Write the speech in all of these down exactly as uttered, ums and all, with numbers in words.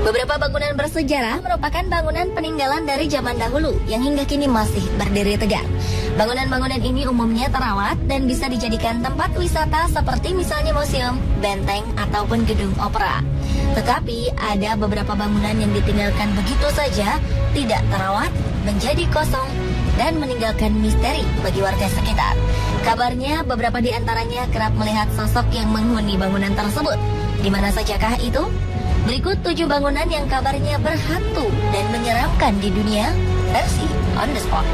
Beberapa bangunan bersejarah merupakan bangunan peninggalan dari zaman dahulu yang hingga kini masih berdiri tegak. Bangunan-bangunan ini umumnya terawat dan bisa dijadikan tempat wisata seperti misalnya museum, benteng, ataupun gedung opera. Tetapi ada beberapa bangunan yang ditinggalkan begitu saja, tidak terawat, menjadi kosong, dan meninggalkan misteri bagi warga sekitar. Kabarnya beberapa di antaranya kerap melihat sosok yang menghuni bangunan tersebut. Di mana sajakah itu? Berikut tujuh bangunan yang kabarnya berhantu dan menyeramkan di dunia, versi On The Spot.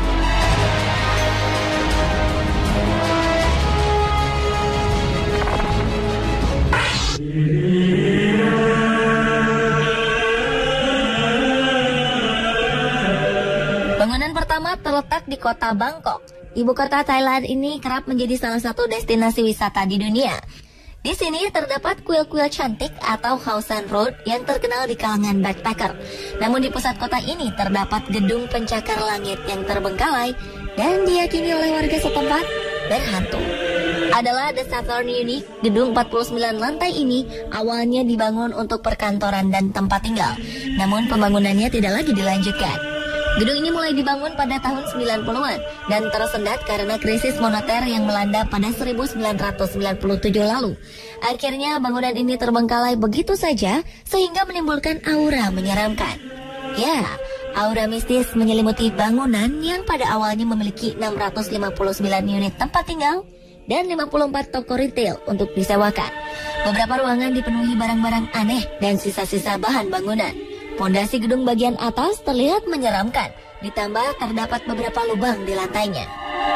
Bangunan pertama terletak di kota Bangkok. Ibu kota Thailand ini kerap menjadi salah satu destinasi wisata di dunia. Di sini terdapat kuil-kuil cantik atau Khao San Road yang terkenal di kalangan backpacker. Namun di pusat kota ini terdapat gedung pencakar langit yang terbengkalai dan diyakini oleh warga setempat berhantu. Adalah The Saturn Unique, gedung empat puluh sembilan lantai ini awalnya dibangun untuk perkantoran dan tempat tinggal. Namun pembangunannya tidak lagi dilanjutkan. Gedung ini mulai dibangun pada tahun sembilan puluhan dan tersendat karena krisis moneter yang melanda pada seribu sembilan ratus sembilan puluh tujuh lalu. Akhirnya bangunan ini terbengkalai begitu saja sehingga menimbulkan aura menyeramkan. Ya, aura mistis menyelimuti bangunan yang pada awalnya memiliki enam ratus lima puluh sembilan unit tempat tinggal dan lima puluh empat toko retail untuk disewakan. Beberapa ruangan dipenuhi barang-barang aneh dan sisa-sisa bahan bangunan. Pondasi gedung bagian atas terlihat menyeramkan, ditambah terdapat beberapa lubang di lantainya.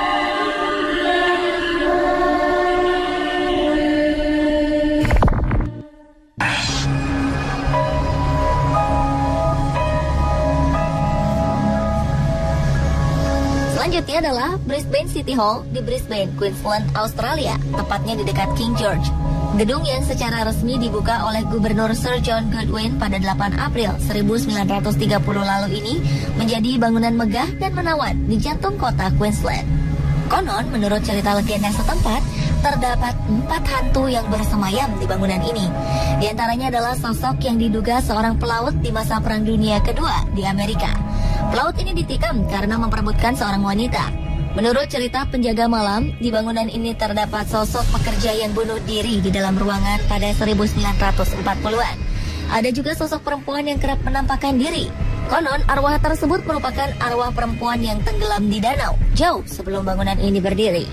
Selanjutnya adalah Brisbane City Hall di Brisbane, Queensland, Australia, tepatnya di dekat King George. Gedung yang secara resmi dibuka oleh Gubernur Sir John Goodwin pada delapan April seribu sembilan ratus tiga puluh lalu ini menjadi bangunan megah dan menawan di jantung kota Queensland. Konon, menurut cerita legenda setempat, terdapat empat hantu yang bersemayam di bangunan ini. Di antaranya adalah sosok yang diduga seorang pelaut di masa Perang Dunia Kedua di Amerika. Pelaut ini ditikam karena memperebutkan seorang wanita. Menurut cerita penjaga malam, di bangunan ini terdapat sosok pekerja yang bunuh diri di dalam ruangan pada seribu sembilan ratus empat puluhan. Ada juga sosok perempuan yang kerap menampakkan diri. Konon, arwah tersebut merupakan arwah perempuan yang tenggelam di danau, jauh sebelum bangunan ini berdiri.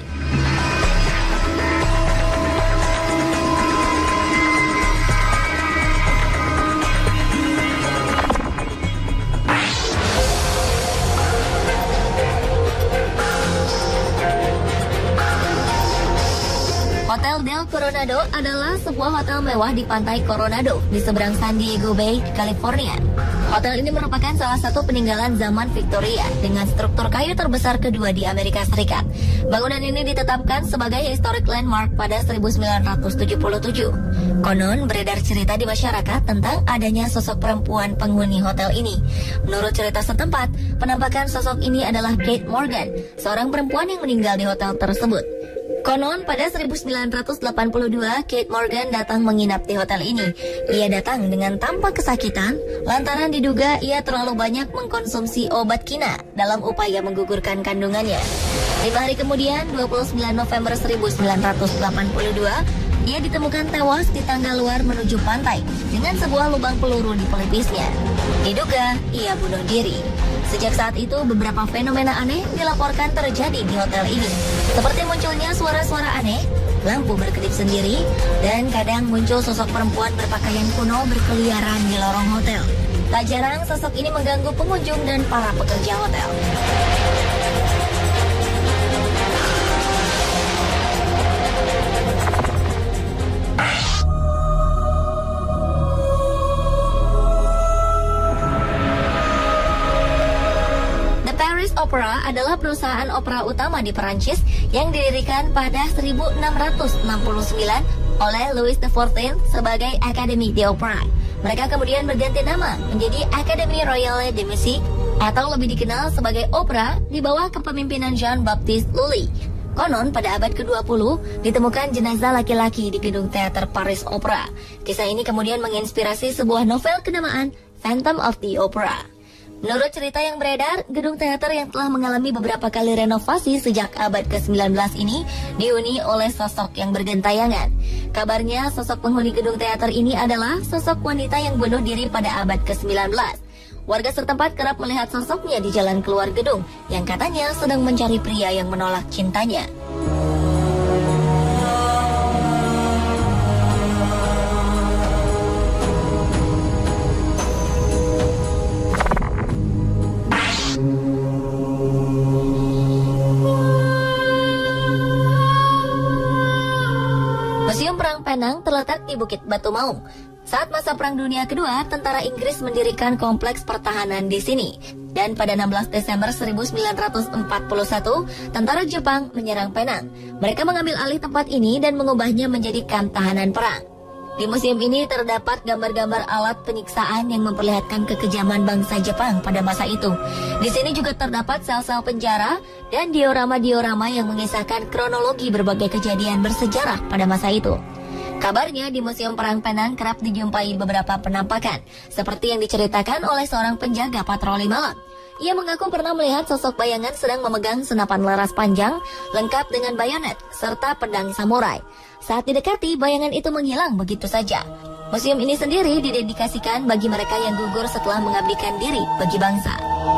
Hotel Del Coronado adalah sebuah hotel mewah di pantai Coronado di seberang San Diego Bay, California. Hotel ini merupakan salah satu peninggalan zaman Victoria dengan struktur kayu terbesar kedua di Amerika Serikat. Bangunan ini ditetapkan sebagai historic landmark pada seribu sembilan ratus tujuh puluh tujuh. Konon beredar cerita di masyarakat tentang adanya sosok perempuan penghuni hotel ini. Menurut cerita setempat, penampakan sosok ini adalah Kate Morgan, seorang perempuan yang meninggal di hotel tersebut. Konon pada seribu sembilan ratus delapan puluh dua, Kate Morgan datang menginap di hotel ini. Ia datang dengan tampak kesakitan lantaran diduga ia terlalu banyak mengkonsumsi obat kina dalam upaya menggugurkan kandungannya. Lima hari kemudian, dua puluh sembilan November seribu sembilan ratus delapan puluh dua, ia ditemukan tewas di tangga luar menuju pantai dengan sebuah lubang peluru di pelipisnya. Diduga ia bunuh diri. Sejak saat itu, beberapa fenomena aneh dilaporkan terjadi di hotel ini. Seperti munculnya suara-suara aneh, lampu berkedip sendiri, dan kadang muncul sosok perempuan berpakaian kuno berkeliaran di lorong hotel. Tak jarang sosok ini mengganggu pengunjung dan para pekerja hotel. Opera adalah perusahaan opera utama di Perancis yang didirikan pada seribu enam ratus enam puluh sembilan oleh Louis the fourteenth sebagai Académie d'Opéra. Mereka kemudian berganti nama menjadi Académie Royale de Musique atau lebih dikenal sebagai opera di bawah kepemimpinan Jean-Baptiste Lully. Konon pada abad ke dua puluh ditemukan jenazah laki-laki di gedung teater Paris Opera. Kisah ini kemudian menginspirasi sebuah novel kenamaan Phantom of the Opera. Menurut cerita yang beredar, gedung teater yang telah mengalami beberapa kali renovasi sejak abad ke sembilan belas ini dihuni oleh sosok yang bergentayangan. Kabarnya sosok penghuni gedung teater ini adalah sosok wanita yang bunuh diri pada abad ke sembilan belas. Warga setempat kerap melihat sosoknya di jalan keluar gedung yang katanya sedang mencari pria yang menolak cintanya. Museum Perang Penang terletak di Bukit Batu Maung. Saat masa Perang Dunia Kedua, tentara Inggris mendirikan kompleks pertahanan di sini. Dan pada enam belas Desember seribu sembilan ratus empat puluh satu, tentara Jepang menyerang Penang. Mereka mengambil alih tempat ini dan mengubahnya menjadi kamp tahanan perang. Di museum ini terdapat gambar-gambar alat penyiksaan yang memperlihatkan kekejaman bangsa Jepang pada masa itu. Di sini juga terdapat sel-sel penjara dan diorama-diorama yang mengisahkan kronologi berbagai kejadian bersejarah pada masa itu. Kabarnya di Museum Perang Penang kerap dijumpai beberapa penampakan, seperti yang diceritakan oleh seorang penjaga patroli malam. Ia mengaku pernah melihat sosok bayangan sedang memegang senapan laras panjang, lengkap dengan bayonet, serta pedang samurai. Saat didekati, bayangan itu menghilang begitu saja. Museum ini sendiri didedikasikan bagi mereka yang gugur setelah mengabdikan diri bagi bangsa.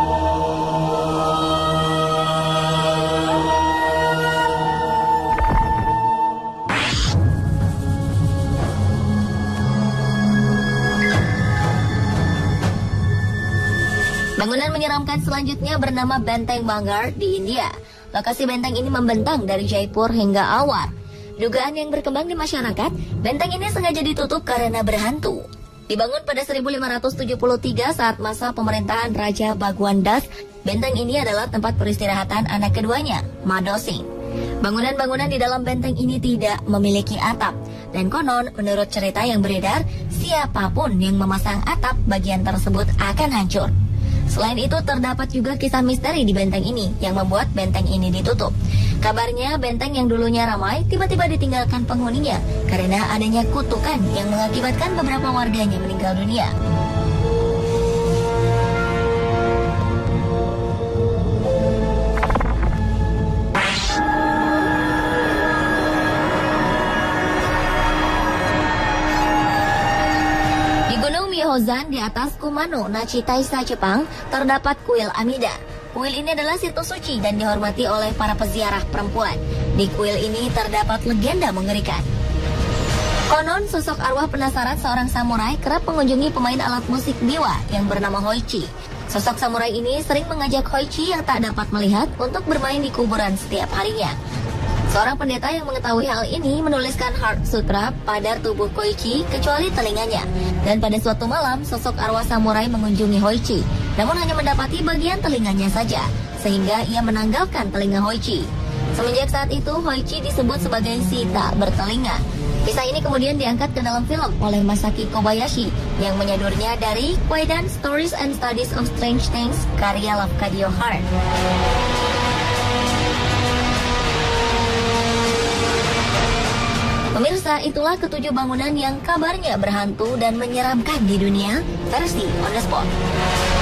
Bangunan menyeramkan selanjutnya bernama Benteng Bangar di India. Lokasi benteng ini membentang dari Jaipur hingga Awar. Dugaan yang berkembang di masyarakat, benteng ini sengaja ditutup karena berhantu. Dibangun pada seribu lima ratus tujuh puluh tiga saat masa pemerintahan Raja Bhagwan Das, benteng ini adalah tempat peristirahatan anak keduanya, Madho Singh. Bangunan-bangunan di dalam benteng ini tidak memiliki atap, dan konon menurut cerita yang beredar, siapapun yang memasang atap bagian tersebut akan hancur. Selain itu terdapat juga kisah misteri di benteng ini yang membuat benteng ini ditutup. Kabarnya benteng yang dulunya ramai tiba-tiba ditinggalkan penghuninya karena adanya kutukan yang mengakibatkan beberapa warganya meninggal dunia. Myoho-zan di atas Kumano, Nachi Taisha, Jepang, terdapat kuil Amida. Kuil ini adalah situs suci dan dihormati oleh para peziarah perempuan. Di kuil ini terdapat legenda mengerikan. Konon, sosok arwah penasaran seorang samurai kerap mengunjungi pemain alat musik biwa yang bernama Hoichi. Sosok samurai ini sering mengajak Hoichi yang tak dapat melihat untuk bermain di kuburan setiap harinya. Seorang pendeta yang mengetahui hal ini menuliskan Heart Sutra pada tubuh Hoichi kecuali telinganya. Dan pada suatu malam, sosok arwah samurai mengunjungi Hoichi, namun hanya mendapati bagian telinganya saja, sehingga ia menanggalkan telinga Hoichi. Semenjak saat itu, Hoichi disebut sebagai si tak bertelinga. Kisah ini kemudian diangkat ke dalam film oleh Masaki Kobayashi yang menyodornya dari Kwaidan Stories and Studies of Strange Things karya Lafcadio Hearn. Pemirsa, itulah ketujuh bangunan yang kabarnya berhantu dan menyeramkan di dunia versi On The Spot.